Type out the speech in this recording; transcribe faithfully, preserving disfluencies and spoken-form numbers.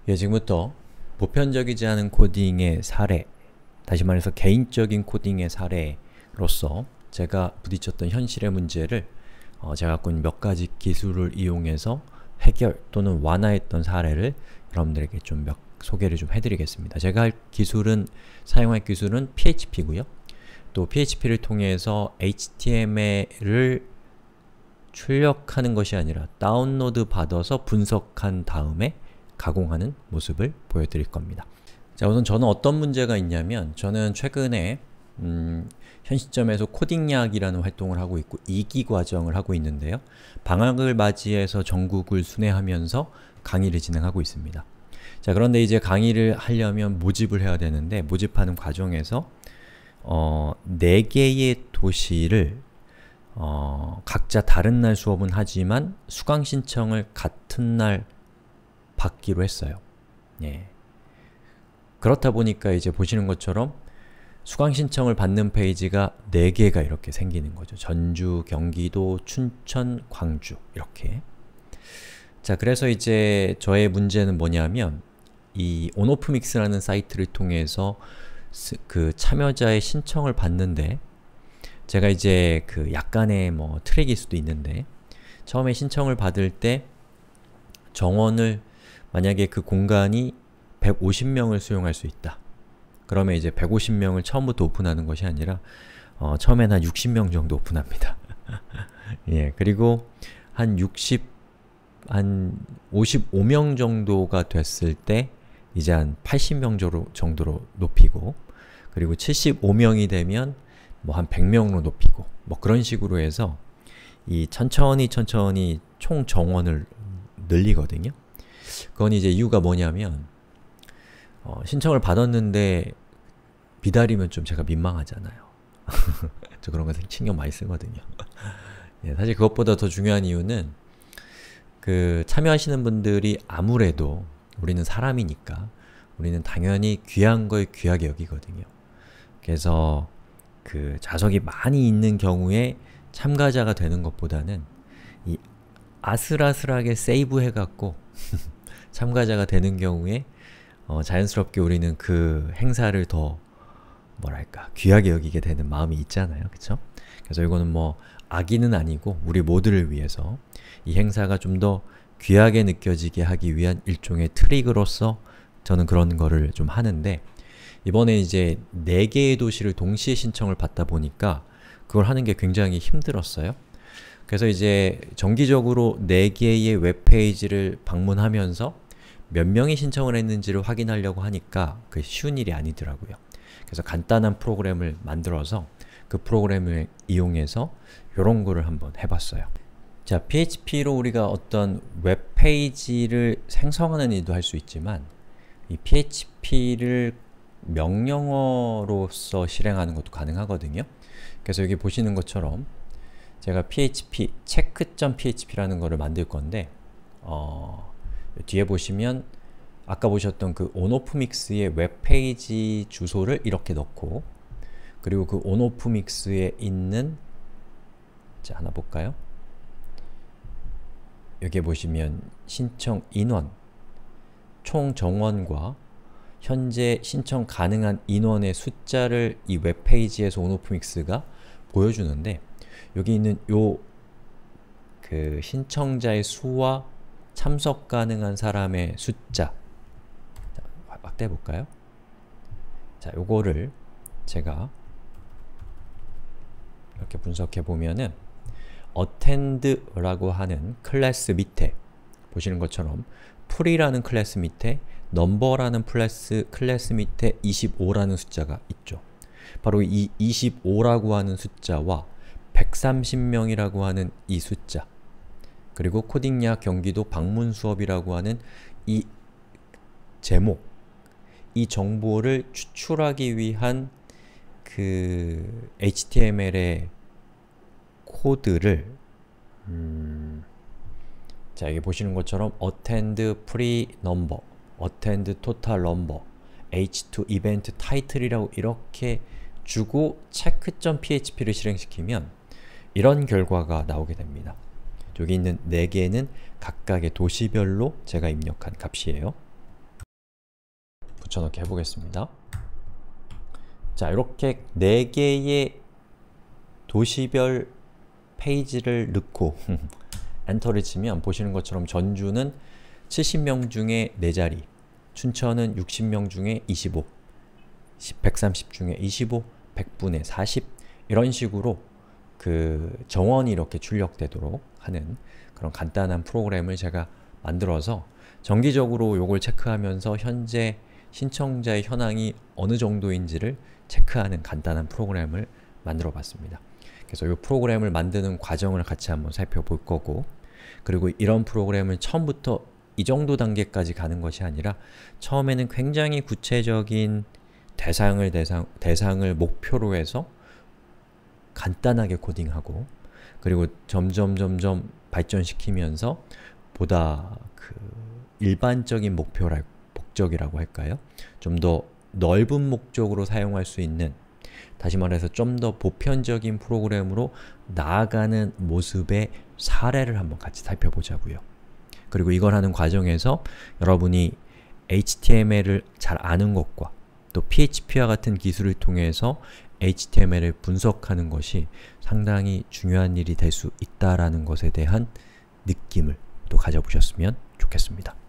예, 지금부터 보편적이지 않은 코딩의 사례, 다시 말해서 개인적인 코딩의 사례로서 제가 부딪혔던 현실의 문제를 어, 제가 갖고 있는 몇 가지 기술을 이용해서 해결 또는 완화했던 사례를 여러분들에게 좀 몇 소개를 좀 해드리겠습니다. 제가 할 기술은, 사용할 기술은 피에이치피고요. 또 피에이치피를 통해서 에이치티엠엘을 출력하는 것이 아니라 다운로드 받아서 분석한 다음에 가공하는 모습을 보여드릴 겁니다. 자, 우선 저는 어떤 문제가 있냐면 저는 최근에 음, 현 시점에서 코딩야학이라는 활동을 하고 있고 이 기 과정을 하고 있는데요. 방학을 맞이해서 전국을 순회하면서 강의를 진행하고 있습니다. 자, 그런데 이제 강의를 하려면 모집을 해야 되는데 모집하는 과정에서 어, 네 개의 도시를 어, 각자 다른 날 수업은 하지만 수강 신청을 같은 날 받기로 했어요. 예. 그렇다 보니까 이제 보시는 것처럼 수강 신청을 받는 페이지가 네 개가 이렇게 생기는 거죠. 전주, 경기도, 춘천, 광주 이렇게. 자, 그래서 이제 저의 문제는 뭐냐면 이 온오프믹스라는 사이트를 통해서 그 참여자의 신청을 받는데 제가 이제 그 약간의 뭐 트릭일 수도 있는데 처음에 신청을 받을 때 정원을 만약에 그 공간이 백오십 명을 수용할 수 있다. 그러면 이제 백오십 명을 처음부터 오픈하는 것이 아니라 어, 처음엔 한 육십 명 정도 오픈합니다. 예, 그리고 한 육십, 한 오십오 명 정도가 됐을 때 이제 한 팔십 명 정도로 높이고 그리고 칠십오 명이 되면 뭐 한 백 명으로 높이고 뭐 그런 식으로 해서 이 천천히 천천히 총 정원을 늘리거든요. 그건 이제 이유가 뭐냐면 어, 신청을 받았는데 기다리면 좀 제가 민망하잖아요. 저 그런 거 신경 많이 쓰거든요. 예, 사실 그것보다 더 중요한 이유는 그 참여하시는 분들이 아무래도 우리는 사람이니까 우리는 당연히 귀한 걸 귀하게 여기거든요. 그래서 그 좌석이 많이 있는 경우에 참가자가 되는 것보다는 이 아슬아슬하게 세이브 해갖고 참가자가 되는 경우에 어, 자연스럽게 우리는 그 행사를 더 뭐랄까 귀하게 여기게 되는 마음이 있잖아요. 그쵸? 그래서 이거는 뭐 악의는 아니고 우리 모두를 위해서 이 행사가 좀 더 귀하게 느껴지게 하기 위한 일종의 트릭으로서 저는 그런 거를 좀 하는데 이번에 이제 네 개의 도시를 동시에 신청을 받다 보니까 그걸 하는 게 굉장히 힘들었어요. 그래서 이제 정기적으로 네 개의 웹페이지를 방문하면서 몇 명이 신청을 했는지를 확인하려고 하니까 그게 쉬운 일이 아니더라고요. 그래서 간단한 프로그램을 만들어서 그 프로그램을 이용해서 요런 거를 한번 해봤어요. 자, 피에이치피로 우리가 어떤 웹페이지를 생성하는 일도 할 수 있지만 이 피에이치피를 명령어로서 실행하는 것도 가능하거든요. 그래서 여기 보시는 것처럼 제가 피에이치피, check.php라는 거를 만들 건데 어, 뒤에 보시면 아까 보셨던 그 온오프믹스의 웹페이지 주소를 이렇게 넣고 그리고 그 온오프믹스에 있는 자, 하나 볼까요? 여기에 보시면 신청 인원, 총 정원과 현재 신청 가능한 인원의 숫자를 이 웹페이지에서 온오프믹스가 보여주는데 여기 있는 요 그 신청자의 수와 참석 가능한 사람의 숫자 자, 확대해 볼까요? 자, 요거를 제가 이렇게 분석해 보면은 attend라고 하는 클래스 밑에 보시는 것처럼 풀이라는 클래스 밑에 number라는 클래스, 클래스 밑에 이십오라는 숫자가 있죠. 바로 이 이십오라고 하는 숫자와 백삼십 명이라고 하는 이 숫자 그리고 코딩야 경기도 방문 수업이라고 하는 이 제목 이 정보를 추출하기 위한 그 에이치티엠엘의 코드를 음, 자, 여기 보시는 것처럼 attend pre number, attend total number, 에이치 투 event title이라고 이렇게 주고 check.php를 실행시키면 이런 결과가 나오게 됩니다. 여기 있는 네 개는 각각의 도시별로 제가 입력한 값이에요. 붙여넣기 해보겠습니다. 자, 이렇게 네 개의 도시별 페이지를 넣고 엔터를 치면 보시는 것처럼 전주는 칠십 명 중에 네 자리, 춘천은 육십 명 중에 이십오, 백삼십 중에 이십오, 백 분의 사십 이런 식으로 그 정원이 이렇게 출력되도록 하는 그런 간단한 프로그램을 제가 만들어서 정기적으로 요걸 체크하면서 현재 신청자의 현황이 어느 정도인지를 체크하는 간단한 프로그램을 만들어 봤습니다. 그래서 이 프로그램을 만드는 과정을 같이 한번 살펴볼 거고, 그리고 이런 프로그램을 처음부터 이 정도 단계까지 가는 것이 아니라 처음에는 굉장히 구체적인 대상을, 대상, 대상을 목표로 해서 간단하게 코딩하고, 그리고 점점 점점 발전시키면서 보다 그 일반적인 목표랄, 목적이라고 할까요? 좀 더 넓은 목적으로 사용할 수 있는, 다시 말해서 좀 더 보편적인 프로그램으로 나아가는 모습의 사례를 한번 같이 살펴보자고요. 그리고 이걸 하는 과정에서 여러분이 에이치티엠엘을 잘 아는 것과 또 피에이치피와 같은 기술을 통해서 에이치티엠엘을 분석하는 것이 상당히 중요한 일이 될 수 있다라는 것에 대한 느낌을 또 가져보셨으면 좋겠습니다.